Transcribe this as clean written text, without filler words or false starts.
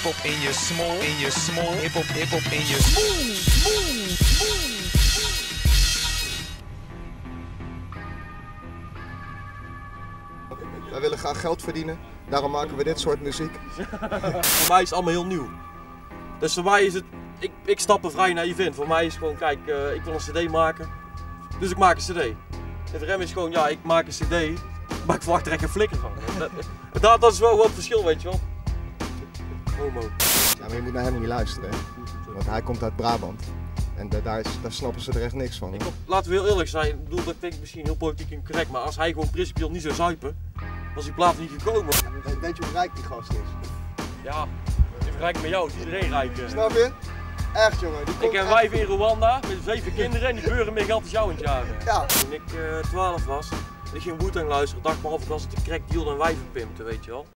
hip-hop in je small, hip-hop in je small. Wij willen graag geld verdienen, daarom maken we dit soort muziek. Voor mij is het allemaal heel nieuw. Dus voor mij is het, ik stap er vrij naïef in. Voor mij is het gewoon, kijk, ik wil een cd maken, dus ik maak een cd. En voor hem is gewoon, ja, ik maak een cd, maar ik verwacht er echt geen flikker van. Dat is wel wat verschil, weet je wel. Homo. Ja, maar je moet naar hem niet luisteren, hè? Want hij komt uit Brabant. En daar snappen ze er echt niks van. Hè? Laten we heel eerlijk zijn, ik bedoel, dat denk ik misschien heel politiek incorrect, maar als hij gewoon principieel niet zou zuipen, was die plaat niet gekomen. Weet je hoe rijk die gast is? Ja, in vergelijking met jou is iedereen rijk. Snap je? Echt jongen. Die Ik heb een wijf in Rwanda met 7 kinderen en die beuren meer geld als jou in het jaar. Ja. Toen ik 12 was en ik ging Wu-Tang luisteren, dacht ik me af, ik was het de crack deal en wijven pimpte, weet je wel.